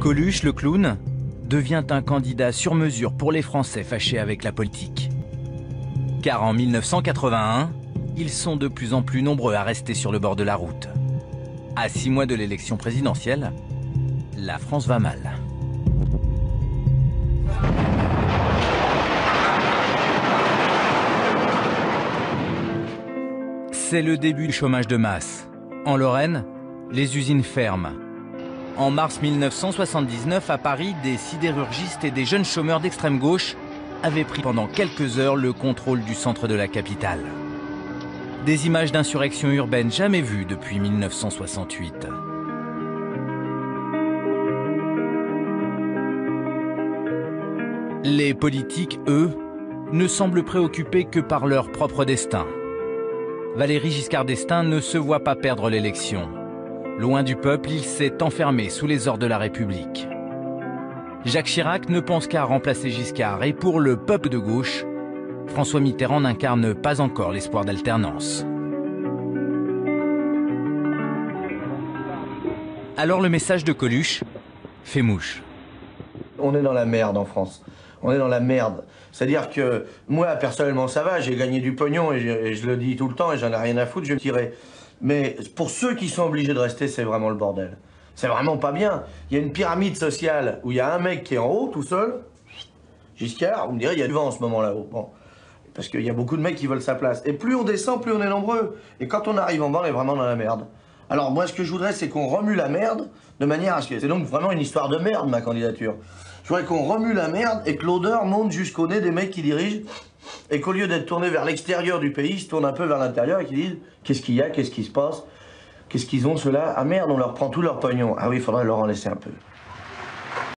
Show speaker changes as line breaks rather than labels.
Coluche, le clown, devient un candidat sur mesure pour les Français fâchés avec la politique. Car en 1981, ils sont de plus en plus nombreux à rester sur le bord de la route. À 6 mois de l'élection présidentielle, la France va mal. C'est le début du chômage de masse. En Lorraine, les usines ferment. En mars 1979, à Paris, des sidérurgistes et des jeunes chômeurs d'extrême gauche avaient pris pendant quelques heures le contrôle du centre de la capitale. Des images d'insurrection urbaine jamais vues depuis 1968. Les politiques, eux, ne semblent préoccupés que par leur propre destin. Valéry Giscard d'Estaing ne se voit pas perdre l'élection. Loin du peuple, il s'est enfermé sous les ordres de la République. Jacques Chirac ne pense qu'à remplacer Giscard et pour le peuple de gauche, François Mitterrand n'incarne pas encore l'espoir d'alternance. Alors le message de Coluche fait mouche.
On est dans la merde en France. On est dans la merde. C'est-à-dire que moi, personnellement, ça va, j'ai gagné du pognon et je le dis tout le temps et j'en ai rien à foutre, je vais me tirer. Mais pour ceux qui sont obligés de rester, c'est vraiment le bordel. C'est vraiment pas bien. Il y a une pyramide sociale où il y a un mec qui est en haut, tout seul. Giscard, vous me direz, il y a du vent en ce moment là-haut. Bon. Parce qu'il y a beaucoup de mecs qui veulent sa place. Et plus on descend, plus on est nombreux. Et quand on arrive en bas, on est vraiment dans la merde. Alors moi, ce que je voudrais, c'est qu'on remue la merde de manière à ce que... C'est donc vraiment une histoire de merde, ma candidature. Je voudrais qu'on remue la merde et que l'odeur monte jusqu'au nez des mecs qui dirigent et qu'au lieu d'être tournés vers l'extérieur du pays, ils se tournent un peu vers l'intérieur et qu'ils disent qu'est-ce qu'il y a, qu'est-ce qui se passe, qu'est-ce qu'ils ont ceux-là. Ah merde, on leur prend tout leur pognon. Ah oui, il faudrait leur en laisser un peu.